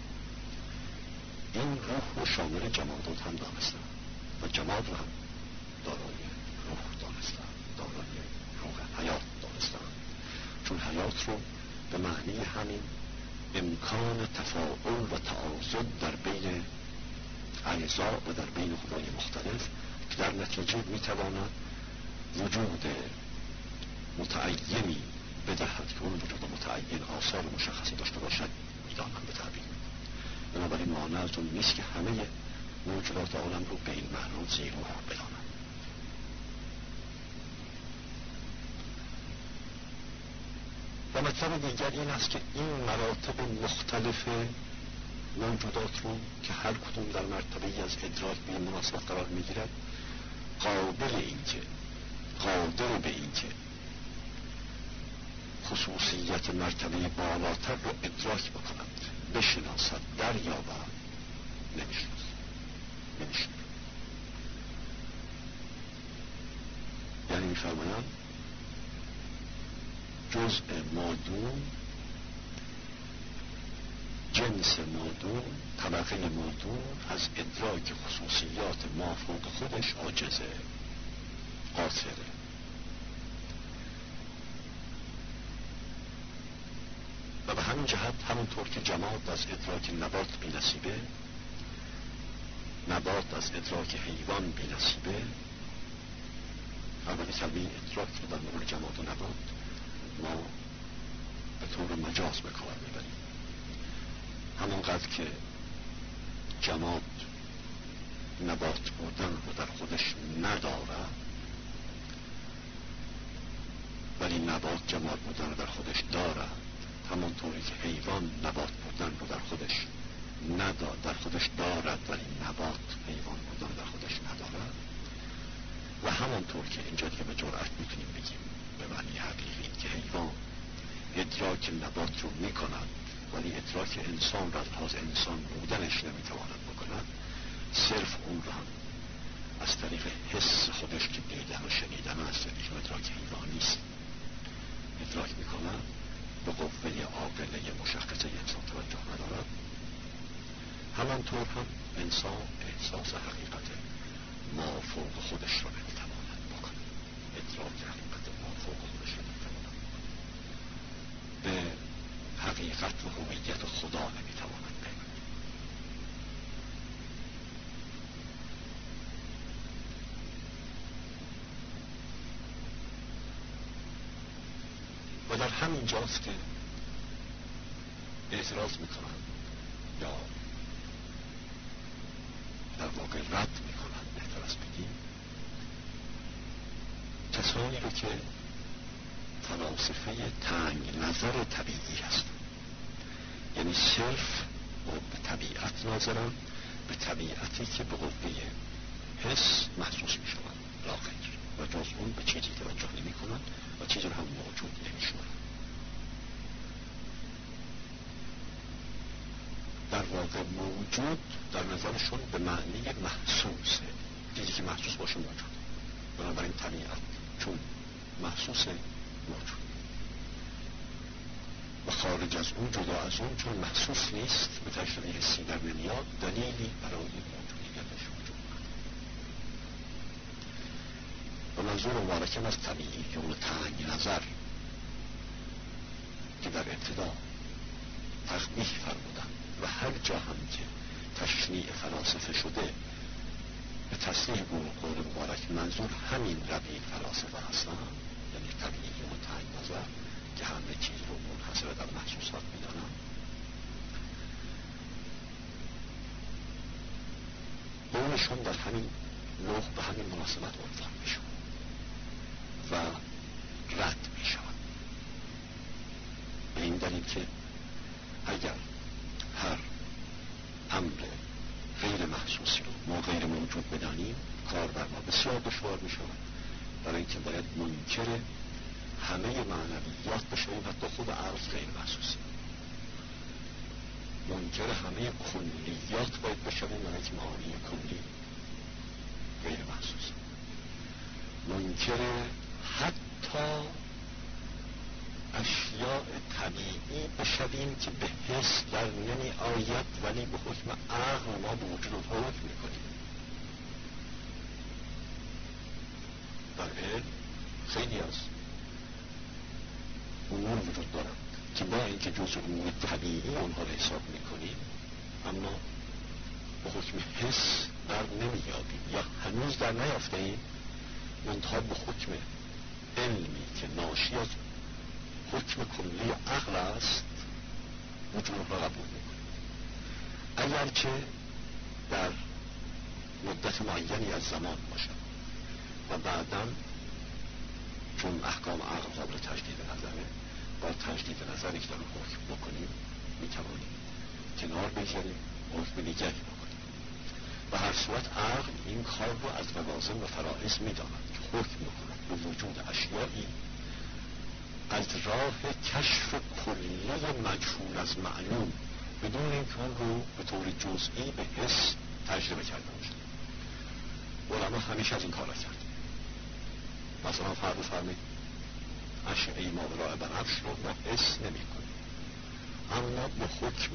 این روح رو شامل جمادات هم دانستن و جماد رو هم دارای روح دانستن، دارای روح حیات دانستن، چون حیات رو به معنی همین امکان تفاعل و تعاضد در بین اجزا و در بین خدای مختلف که در نتیجه میتواند وجود متعینی بدهد که اون وجود متعین آثار مشخصی داشته باشد میدانند به تعبیر. بنابراین مانع از اون نیست که همه موجودات عالم رو به این معنا زیروح بدانند. و مطلب دیگر این است که این مراتب مختلف موجودات رو که هر کدوم در مرتبه ای از ادراک به این مناسبت قرار میگیرد، قابل این که قادر به این که خصوصیت مرتبه بالاتر رو ادراک بکنند، بشناسد، دریابد، نمیشناسد، نمیشناسد. یعنی میفرمایند جزء مادون، جنس مادون، طبقه مادون از ادراک خصوصیات مافوق خودش عاجزه، قاصره. و به همین جهت همونطور که جماد از ادراک نبات بی نصیبه، نبات از ادراک حیوان بی نصیبه، البته کلمه ادراک رو در مورد جماد و نبات ما به طور مجاز به کار میبریم. همانقدر که جماد نبات بودن رو در خودش نداره، ولی نبات جماد بودن رو در خودش داره، همانطوری که حیوان نبات بودن رو در خودش ندارد، در خودش دارد ولی نبات حیوان بودن در خودش ندارد. و همانطور که اینجا دیگه به جرأت میتونیم بگیم به معنی حقیقی که حیوان ادراک نبات رو میکند ولی ادراک انسان را از انسان بودنش نمیتواند بکند، صرف اون رو هم از طریق حس خودش که دیدن و شنیدن از طریق ادراک حیوانی است ادراک میکند، به قوه عاقله مشخصه انسان توجه ندارد. همانطور هم انسان احساس حقیقت ما فوق خودش را نمیتواند بکند، ادراک حقیقت ما فوق خودش را نمیتواند بکند، به حقیقت و هویت خدا نمیتواند بکند. و در همین جاست که اعتراض میکنند یا در واقع رد میکنند، بهتر است بگیم، کسانی رو که فلاسفه تنگ نظر طبیعی هستند، یعنی صرف به طبیعت ناظرند، به طبیعتی که به قوه حس محسوس میشوند لا غیر، و جز اون به چیزی توجه نمی کنند و چیزی رو هم موجود نمیشوند. در واقع موجود در نظرشون به معنی محسوسه، چیزی که محسوس باشه موجود. بنابراین طبیعت چون محسوس موجود و خارج از اون، جدا از اون، چون محسوس نیست، به تجربه حسی در نمیاد، دلیلی برای موجودیتش وجود نداره. و منظور مبارکم از طبیعیون تنگ نظر که در ابتدا تقبیح فرمودن و هر جا هم که تشنیع فلاسفه شده به تصریح قول مبارک منظور همین قبیل فلاسفه هستن، یعنی طبیعی و تنگ نظر که همه چیز رو منحصر در محسوسات میدانن. اونشون در همین لوح به همین مناسبت عنوان میشون و رد میشون، به این دلیل که اگر هر امر غیر محسوسی رو ما غیر موجود بدانیم، کار بر ما بسیار دشوار می شود، برای اینکه باید منکر همه معنویات بشویم، حتی خود عرض غیر محسوسی، منکر همه کلیات باید بشویم، برای اینکه معانی کلی غیر محسوسی، منکر حتی اشیاء طبیعی بشویم که به حس در نمی آید ولی به حکم عقل ما به وجود حکم میکنیم. در علم خیلی از امور وجود دارند که با اینکه جزء امور طبیعی اونها را حساب میکنیم اما به حکم حس در نمی یابیم یا هنوز در نیافته ایم، منتها به حکم علمی که ناشی از حکم کلی عقل است وجود را قبول میکنیم، اگرچه در مدت معینی از زمان باشد و بعداً چون احکام عقل قابل تجدید نظره، با تجدید نظری که در اون حکم بکنیم میتوانیم کنار بگذاریم، حکم دیگری بکنیم. و هر صورت عقل این کار رو از لوازم و فرائض میداند که حکم بکند به وجود اشیایی از راه کشف کلیه مجهول از معلوم، بدون اینکه اون رو به طور جزئی به حس تجربه کرده باشد. علما همیشه از این کار را کرد. مثلا فرض فرمایید اشعه ما راه بنفش رو ما حس نمی کنیم، اما به حکم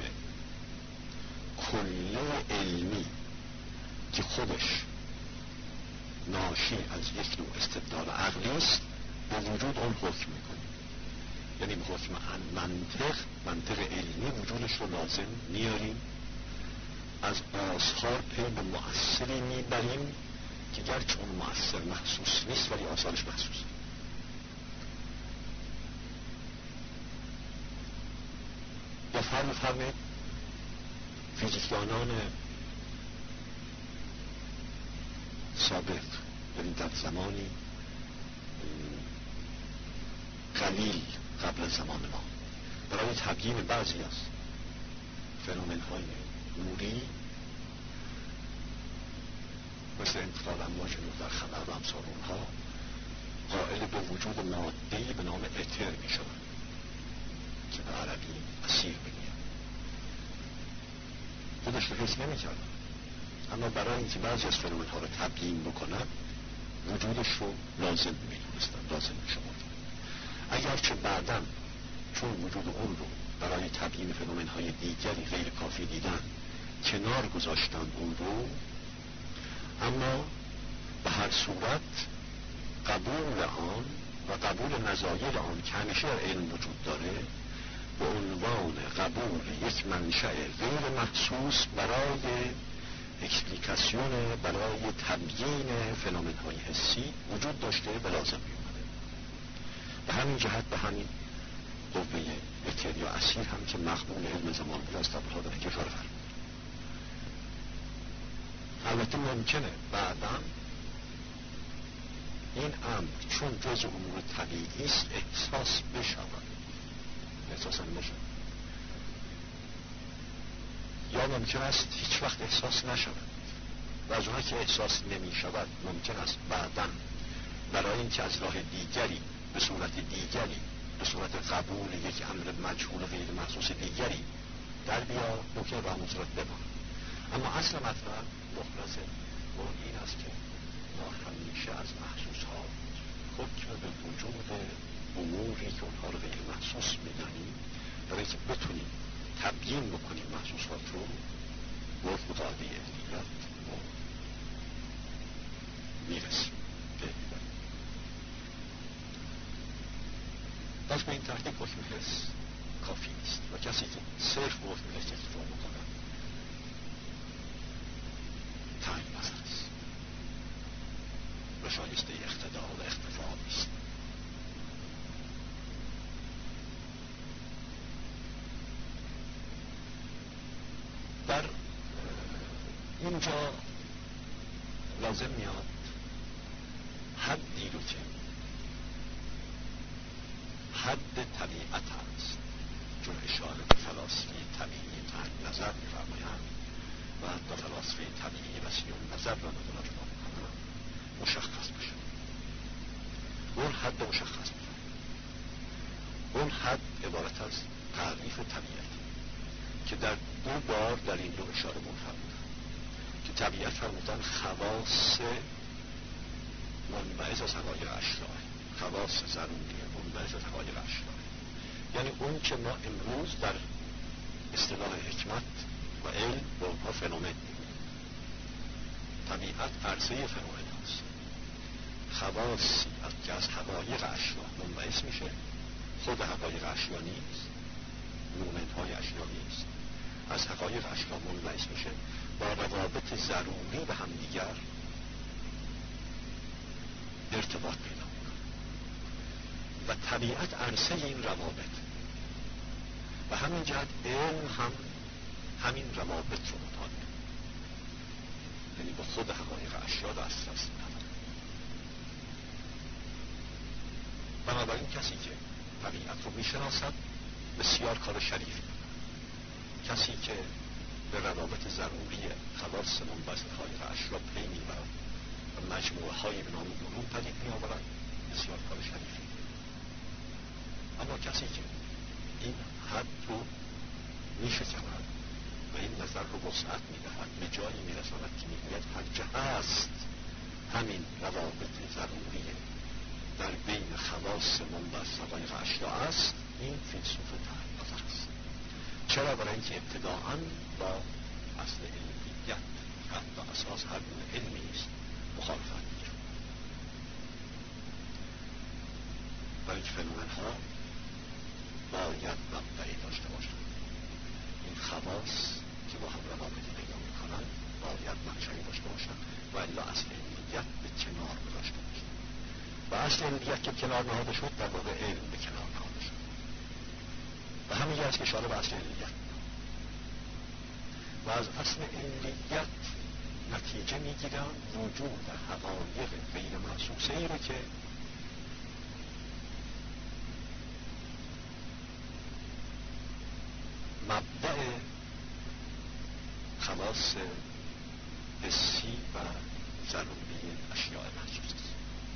کلیه علمی که خودش ناشی از یک نوع استدلال عقلی است به وجود اون حکم میکنیم، یعنی به حکم منطق منطق علمی وجودش رو لازم میاریم از آثار پی به مؤثری میبریم که گرچه اون مؤثر محسوس نیست ولی آثارش محسوس. یا فرم فرمید فیزیکدانان سابق، یعنی در زمانی قلیل قبل از زمان ما، برای تبیین بعضی از فنومن های نوری مثل انتقال امواج نور در خبر و امثال اونها قائل به وجود ماده‌ای به نام اتر می شود که به عربی اسیر بگیم. خودش رو حس نمی کردن، اما برای اینکه بعضی از فنومن ها رو تبیین بکنن وجودش رو لازم می دونستن، لازم می شمردن. اگرچه بعداً چون وجود اون رو برای تبیین فنومن های دیگری غیر کافی دیدن کنار گذاشتن اون رو، اما به هر صورت قبول آن و قبول نظایر آن که همیشه در علم وجود داره به عنوان قبول یک منشأ غیر محسوس برای اکسپلیکاسیون، برای تبیین فنومن های حسی وجود داشته و لازم می اومده. به همین جهت به همین قوه اتر یا اسیر هم که مقبول علم زمان بود از طبعها داره که فرق. البته ممکنه بعداً این امر چون جز امور طبیعی است احساس بشود، احساسا بشود، یا ممکن است هیچ وقت احساس نشود و از اونها که احساس نمی شود ممکن است بعداً برای اینکه از راه دیگری به صورت دیگری به صورت قبول یک امر مجهول غیر محسوس دیگری در بیا ممکن به همون صورت بمان. اما اصل مطلب مخلصه و این است که ما همیشه از محسوس ها حکم به وجود اموری که اونها رو غیر محسوس میدانیم برای که بتونیم تبیین بکنیم محسوسات رو با مطالعه علمیت و میرسیم به میبریم. پس به این ترتیب حکم حس کافی نیست و کسی که صرف حکم حس اکتفا میکنه تعیین نظر است و شایسته اقتدا و اقتفا نیست. در اینجا لازم میاد حدی رو که حد طبیعت هست، چون اشاره به فلاسفه طبیعی تعیین نظر می‌فرمایند و حتی فلاسفه طبیعی و سیون نظر را ندارد می‌کنند مشخص بشه. اون حد مشخص بشه. اون حد عبارت از تعریف طبیعت که در دو بار در این دو اشاره فرمودند که طبیعت فرمودن خواص منبعث از حقایق اشیاء، خواص ضروری منبعث از حقایق اشیاء، یعنی اون که ما امروز در اصطلاح حکمت و علم با اونها فنومن می‌گوییم. طبیعت عرصه فنومن هست. خواصی که از حقایق اشیاء منبعث میشه، خود حقایق اشیاء نیست، مومنت های اشیاء نیست، از حقایق اشیاء منبعث میشه، با روابط ضروری به هم دیگر ارتباط پیدا میکنه و طبیعت عرصه این روابط و همین جهت علم هم همین روابط رو مطالعه، یعنی با خود حقایق اشیاء دسترسی نداره. بنابراین کسی که طبیعت رو میشناسد بسیار کار شریفی میکنه. کسی که به روابط ضروری خواص منبعث از حقایق اشیاء پی میبرد و مجموعه های به نام علوم پدید میآورد بسیار کار شریفی. اما کسی که این حد رو میشکند و این نظر رو وسعت میدهد به جایی میرساند که میگوید هر چه هست همین روابط ضروری در بین خواص منبعث از حقایق اشیاء است، این فیلسوف تعیین نظر است. چرا؟ برای اینکه ابتداءً با اصل علمیت و اساس هر گونه علمی است مخالفت می‌کند. برای اینکه فنومن ها باید مبدعی داشته باشند، این خواص که با هم روابطی پیدا می‌کنند. میکنن باید منشأی داشته باشن و الا اصل علمیت به کنار گذاشته باشن و اصل علمیت که کنار نهاده شد در واقع علم به کنار نهاده شد و همین است که اشاره به اصل علمیت و از اصل علمیت نتیجه میگیرن وجود حقایق غیر محسوسه ای رو که مبدأ خواص حسی و ضروری اشیاء محسوس است.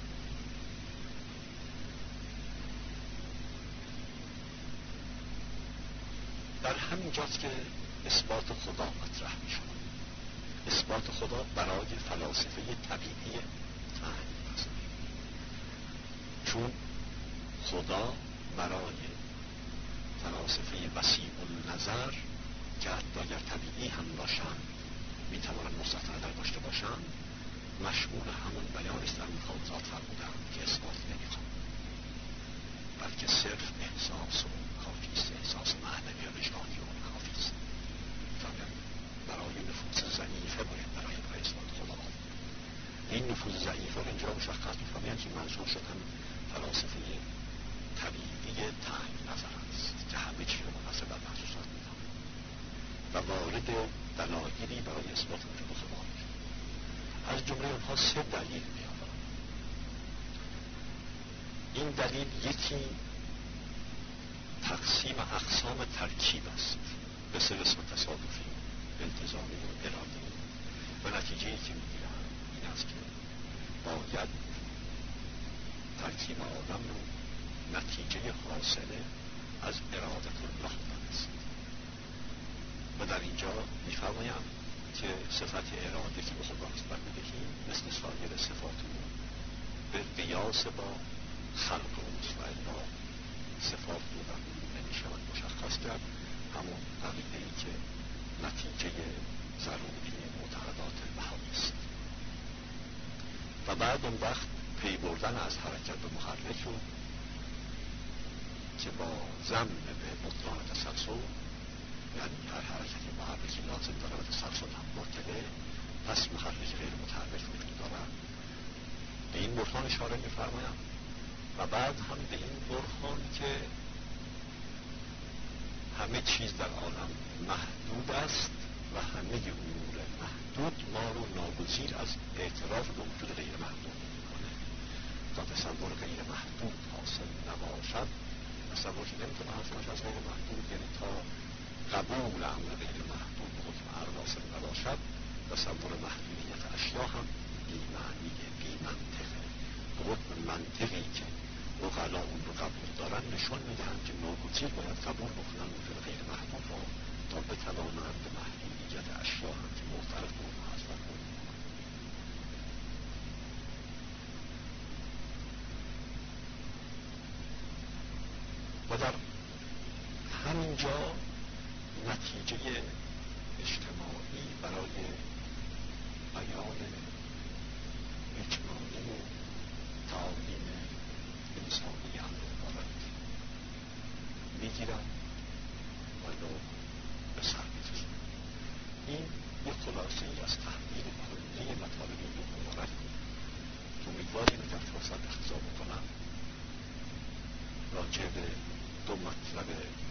در همین جاست که اثبات خدا مطرح می شود. اثبات خدا برای فلاسفه طبیعی تعیین پذیر، چون خدا برای فلاسفه وسیع النظر که حتی اگر طبیعی هم باشن می توانند مثبت نظر داشته باشند مشمول همون بیان است در مفاوضات فرمودند که اثبات نمیخواد بلکه صرف احساس و کافی است، احساس معنوی و وجدانی و کافی است. برای نفوذ ضعیفه باید برای برای اثبات خدا این نفوذ ضعیفه رو اینجا مشخص می‌فهمید که منظور شدن فلاسفه طبیعی تعیین نظر است که همه چیز رو منحصر بر محسوسات می‌دانند و وارد دلایلی برای اثبات وجود خدا می‌شود. از جمله اونها سه دلیل می‌آورند. این دلیل یکی تقسیم اقسام ترکیب است به سه قسم تصادفی، التزامی و ارادی و نتیجه‌ای که می‌گیرند این است که باید ترکیب آدم رو نتیجه حاصله از ارادت الله دانست و در اینجا می‌فرمایند که صفت اراده که به خدا نسبت می‌دهیم مثل سایر صفات او به قیاس با خلق اوست و الا صفات او را نمی‌شود مشخص کرد. همون عقیده‌ای که نتیجه ضروری معتقدات بهایی است و بعد اون وقت پی بردن از حرکت به محرک رو که با ضم به بطلان تسلسل، یعنی هر حرکت محرکی لازم داره و تسلسل هم مرتبه، پس محرک غیر متحرک وجود دارد. به این برهان اشاره می‌فرمایم و بعد هم به این برهان که همه چیز در عالم محدود است و همه امور محدود ما رو ناگزیر از اعتراف به وجود غیر محدود می‌کنه. تا تصور غیر محدود حاصل نباشد، تصور که نمی‌تونه حاصل باشد از غیر محدود، یعنی تا قبول امر غیر محدود به حکم عقل حاصل نباشد، تصور محدودیت اشیا هم بی‌معنیه، بی‌منطقه. به حکم منطقی که عقلا اون رو قبول دارن نشان میدهند که ناگزیر باید قبول بکنن وجود غیر محدود رو تا بتوانند به محدودیت اشیا هم که معترف به اونها هست قبول بکنن. و در همینجا نتیجه اجتماعی برای بیان اجمالی و تعالیم انسانی هم عبارت میگیرن و یا به سر می‌کشن. این یک خلاصه ای از تحلیل کلی مطالب این دو مبارک که امیدواریم در فرصت اختصار بکنم راجع به دو مطلب